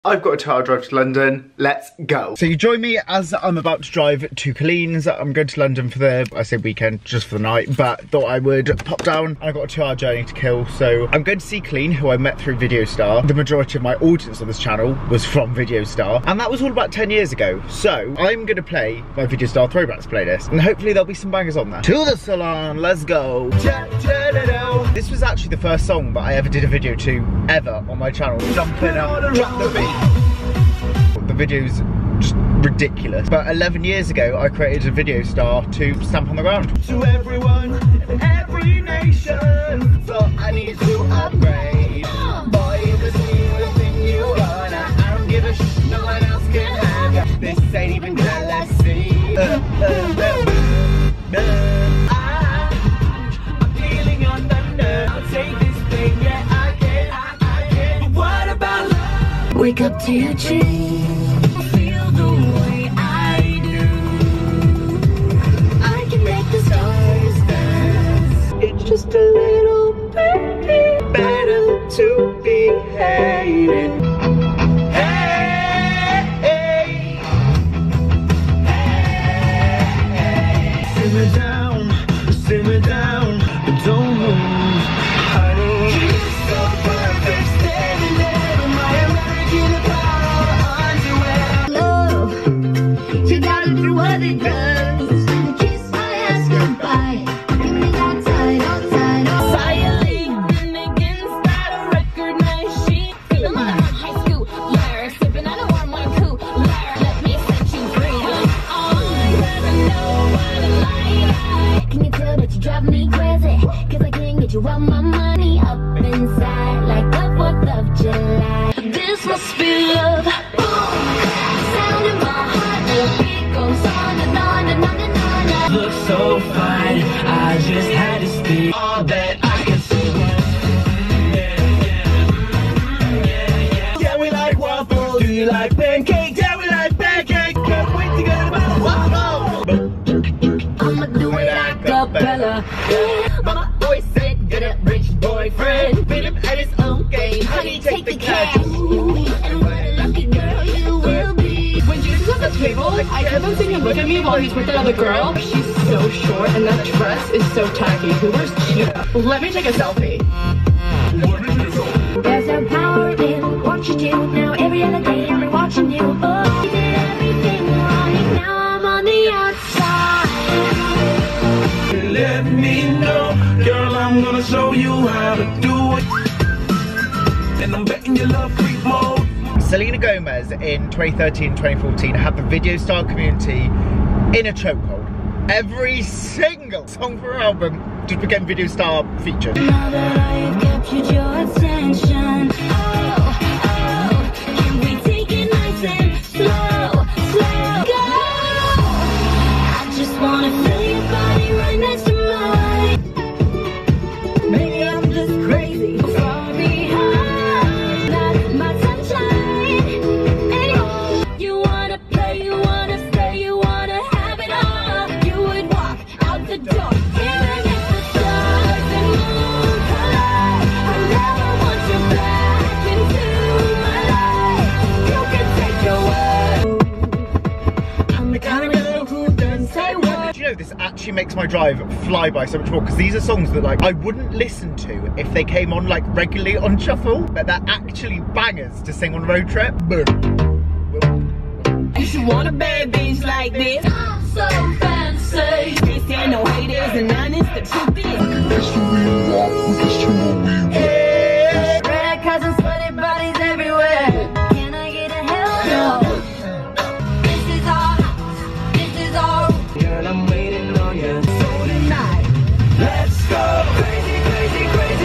I've got a 2-hour drive to London, let's go. So you join me as I'm about to drive to Colleen's. I'm going to London for the, I say weekend, just for the night, but thought I would pop down. I've got a 2-hour journey to kill, so I'm going to see Colleen, who I met through VideoStar. The majority of my audience on this channel was from VideoStar, and that was all about 10 years ago. So I'm going to play my VideoStar Throwbacks playlist, and hopefully there'll be some bangers on there. To the salon, let's go. This was actually the first song that I ever did a video to, ever, on my channel. Jumping up, drop the beat. The video's just ridiculous. But 11 years ago, I created a VideoStar to stamp on the ground. To everyone, every nation, so I need to upgrade. Boy, this is the thing you want. I don't give a shit, no one else can have. This ain't even good, let's see. I'm feeling on the nerve. I'll take this thing, yeah, I can. But what about love? Wake up to your dreams, feel the way I do. I can make the stars dance. It's just a little bit better to be hated. Hey, hey, hey, simmer down, but don't move, honey. You're so perfect, standing there in my American Apparel underwear. Love, you gotta do what it does. Kiss my ass goodbye. And we got tied on. Violating against that record machine. I'm on high school, liar, sipping on a warm wine cool, liar. Let me set you free. Oh, I'd rather know what a lie. Can you tell that you drive me crazy? Cause I can't get you out my money up inside like the 4th of July. This must be love. Sound in my heart, the beat goes on and on and on and on. Look so fine, I just had to speak all that I can see. Yeah, we like waffles. Do you like pancakes? Yeah, we like pancakes. Can't wait to get about waffles. I'ma do it a cappella. My boy said, get a rich boyfriend. Fit him at his own game. Honey, take the cash. And what a lucky girl you will be. When Jesus was at the table, I kept on seeing him look at me while he's with that other girl. She's so short and that dress is so tacky. Who wears cheetah? Let me take a selfie. There's a power in what you do. Now every other day I'm watching you. Oh, you did everything wrong and now I'm on the outside. Let me know, girl, I'm gonna show you how to do it. And I'm betting you love freak mode. Selena Gomez in 2013, 2014 had the VideoStar community in a chokehold. Every single song for her album just became VideoStar featured. Now that I've captured your attention, oh, can we take it nice and slow, go? I just wanna feel your body right next to mine. Maybe I'm just crazy, far behind, not my sunshine. Hey, you wanna play, you wanna stay, you wanna have it all. You would walk out the door, staring at the stars and moon collide. I never want you back into my life. You can take your word. I'm the kind of girl who doesn't say what. Do you know, this actually makes my drive fly by so much more, because these are songs that like I wouldn't listen to if they came on like regularly on shuffle, but they're actually bangers to sing on a road trip. You should want a bad bitch like this. I'm so fancy. Can't stand no haters and honest, the truth is. Red cars and sweaty bodies everywhere. Can I get a hell no? This is all hot. This is all. Girl, I'm waiting on you. So tonight, let's go crazy, crazy, crazy.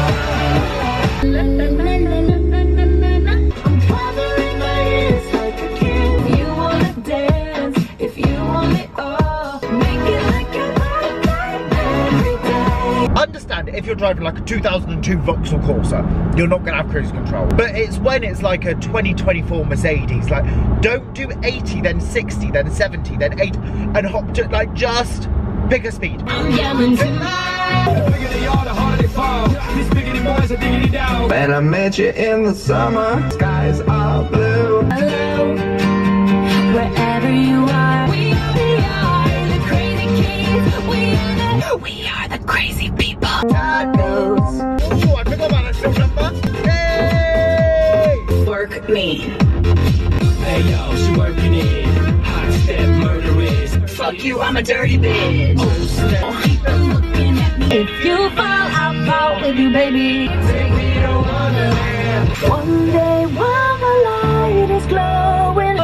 I'm covering my ears like a king. If you wanna dance, if you want it all, make it like you wanna play every day. Understand if you're driving like a 2002 Vauxhall Corsa, you're not gonna have cruise control. But it's when it's like a 2024 Mercedes, like don't do 80, then 60, then 70, then 80, and hop to like just pick a speed. I'm yelling tonight. Man, I met you in the summer, skies are blue. Hello, wherever you are. We are the crazy kids. We are the crazy people. Oh, I forgot about that still number. Hey! Work me. Hey yo, she working it. Hot step murderess. Fuck you, I'm a dirty bitch. Oh snap. Keep on looking at me. If you fall, I'll fall with you, baby. Take me to Wonderland. One day while the light is glowing,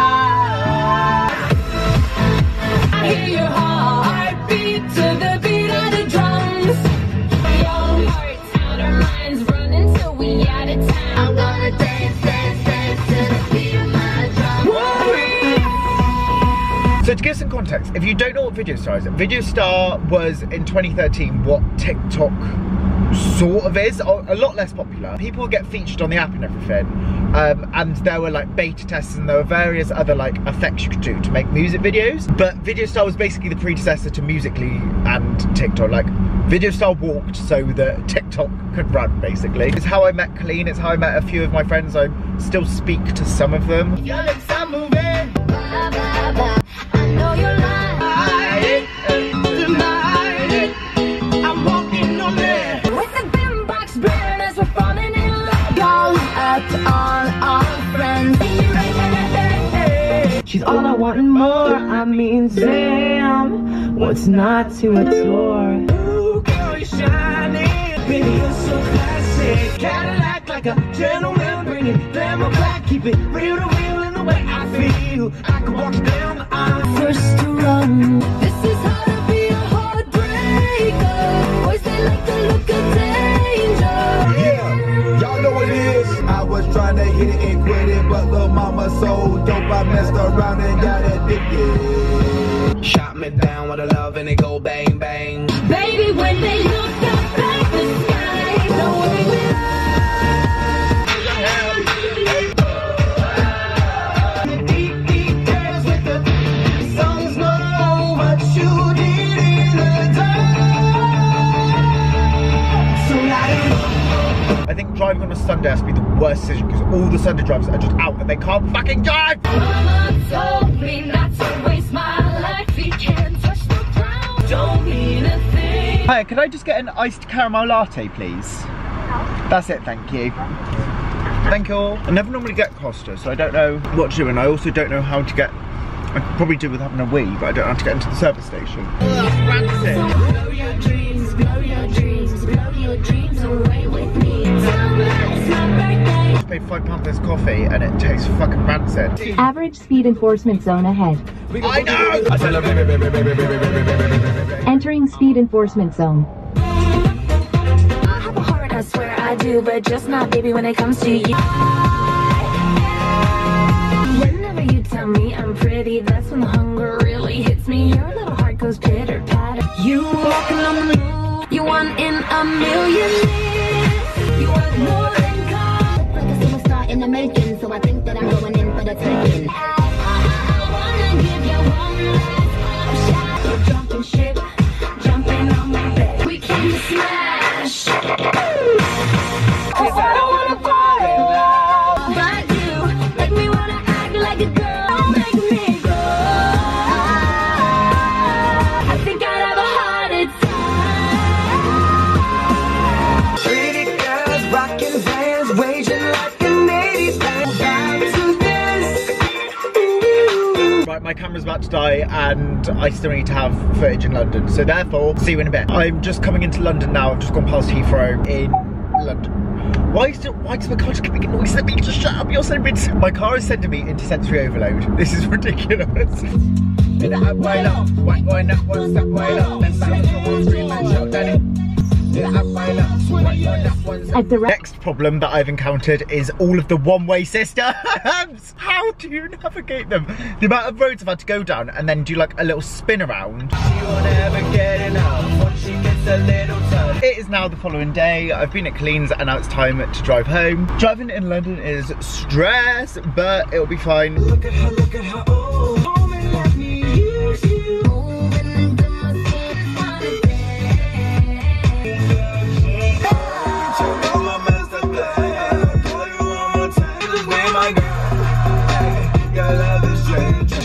I hear your heartbeat to the beat of the drums. young hearts out our minds running till we out of time. I wanna dance, dance, dance to the beat of my drum. So to give some context, if you don't know what VideoStar is, VideoStar was in 2013 what TikTok sort of is, a lot less popular. People would get featured on the app and everything, and there were like beta tests and there were various other like effects you could do to make music videos. But VideoStar was basically the predecessor to Musical.ly and TikTok. Like VideoStar walked so that TikTok could run, basically. It's how I met Colleen, it's how I met a few of my friends. I still speak to some of them. Blah, blah, blah. I know you're lying. I'm walking on there. With the boombox blaring as we're falling in love. Goes up to all our friends. She's all I want and more. I mean, damn, what's not to adore? Ooh, girl, you're shining. Baby, you're so classic. Cadillac like a gentleman. Bring it glamour back. Keep it real to real in the way I feel. I can walk you down the aisle. First to run. This is how to be a heartbreaker. Boys, they like the look of danger. Yeah, y'all know what it is. I was trying to hit it and quit it, but little mama so dope, I messed around and got addicted. Shot me down with a love and it go bang bang. Baby, when they look up at the sky, don't worry, we'll I think driving on a Sunday has to be the worst decision because all the Sunday drivers are just out and they can't fucking drive! Mama told me not to waste my life. We can't touch the ground. Don't mean a thing. Hi, could I just get an iced caramel latte, please? That's it, thank you. Thank you all. I never normally get Costa, so I don't know what to do, and I also don't know how to get... I could probably do with having a wee, but I don't know how to get into the service station. Oh, that's rancid. Blow your dreams, blow your dreams, blow your dreams away with me. Tell me it's my birthday. I just paid £5 for this coffee and it tastes fucking rancid. Average speed enforcement zone ahead. I know! I tell her, baby, baby, baby, baby, baby, baby, baby. Entering speed enforcement zone. I have a heart, I swear I do, but just not, baby, when it comes to you. Whenever you tell me I'm pretty, that's when the hunger really hits me. Your little heart goes pitter patter. You walking on the moon, you one in a million. You want more than gold. Like a superstar in the making, so I think that I'm going in for the taking. I wanna give you one last shot. Jumping ship, jumping on my bed. We came to smash. Cause I don't wanna fall in love, but you make me wanna act like a girl. Don't make me go. I think I'd have a heart attack. Pretty girls rocking vans, waging like an 80s band. Vibes to this. Right, my camera's about to die and I still need to have footage in London, so therefore, see you in a bit. I'm just coming into London now, I've just gone past Heathrow in London. Why does my car just keep making noise at me? Just shut up, you're sending me. My car is sending me into sensory overload. This is ridiculous. Next problem that I've encountered is all of the one-way systems. How do you navigate them? The amount of roads I've had to go down and then do like a little spin around. It is now the following day. I've been at Colleen's and now it's time to drive home. Driving in London is stress, but it'll be fine. Look at her, oh, woman, let me use you.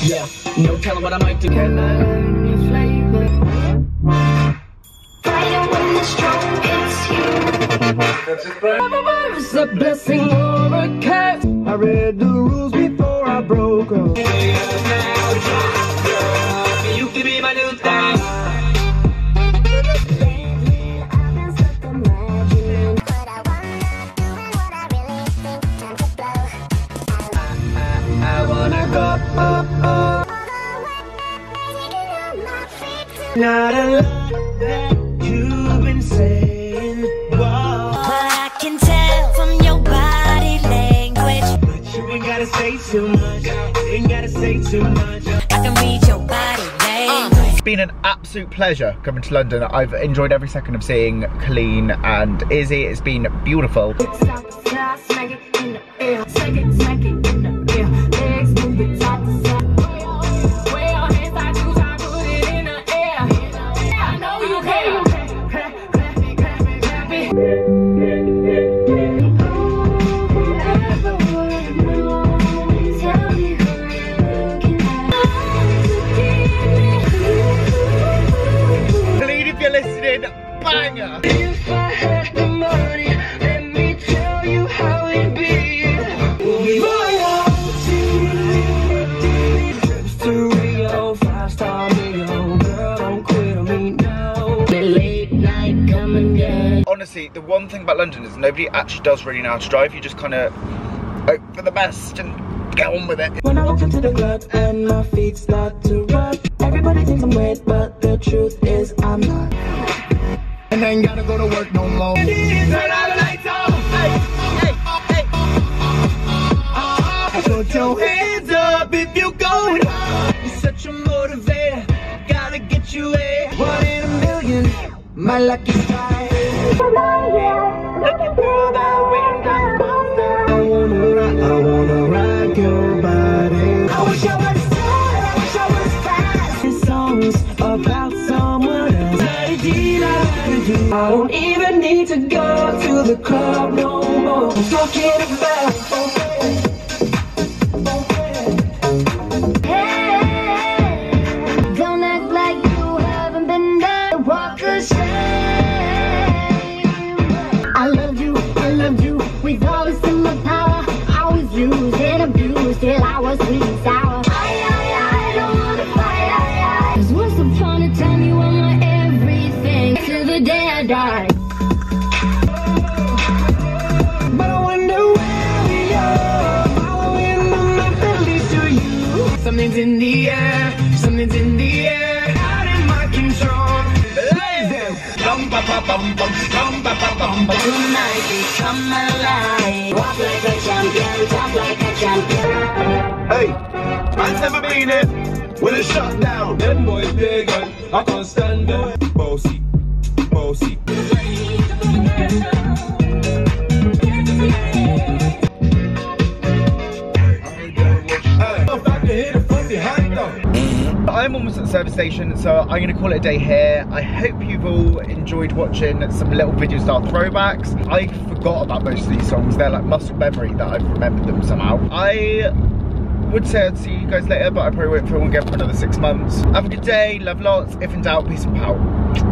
Yeah, no telling what I might do. Can I learn your flavor? Fire when the stroke hits you. It's a blessing or a curse. I read the rules before I broke them. You could be my new thing. Lately, I've been stuck imagining what I wanna do and what I really think. Time to blow. I wanna go. Not a lot that you've been saying, whoa. But I can tell from your body language. But you ain't gotta say too much. Ain't gotta say too much. I can read your body language. It's been an absolute pleasure coming to London. I've enjoyed every second of seeing Colleen and Izzy. It's been beautiful. Smack it in the air. Smack it in the air. Legs move it top to side. Way your hands I do, I put it in the air. I know you can. Clap it, clap it, clap it. Whoever would know, tell me who you're looking at. Colleen, if you're listening, banger! If I had the money, let me tell you how it be. Trips to Rio, 5-star Rio. Girl, don't quit on me now. The late night coming down. Honestly, the one thing about London is nobody actually does really know how to drive. You just kind of hope for the best and get on with it. When I walk into the club and my feet start to rub, everybody thinks I'm wet, but the truth is I'm not. And I ain't gotta go to work no more. Turn all the lights off. Put your hands up if you're going hard. You're such a motivator. Gotta get you a 1 in a million. My lucky strike. Looking through the window. I wanna rock your body. I wish I was sad. I wish I was fast. This song's about someone else. I don't even need to go to the club no more. I'm talking about Hey, don't act like you haven't been there. Walk the same. I loved you. We've always been my power. I was used and abused till I was sweet and sour. I don't wanna fight. 'Cause once upon a time you were my everything. Till the day I die. but I wonder where we are. Following the map that leads to you. Something's in the air. Something's in the air. Out in my control. Tonight we come alive. Walk like a champion, talk like a champion. Hey, man's never been it when it's shut down. Them boys big and I can't stand them. Bossy, bossy. I'm almost at the service station, so I'm going to call it a day here. I hope you've all enjoyed watching some little VideoStar throwbacks. I forgot about most of these songs. They're like muscle memory that I've remembered them somehow. I would say I'd see you guys later, but I probably won't film again for another 6 months. Have a good day, love lots. If in doubt, peace and power.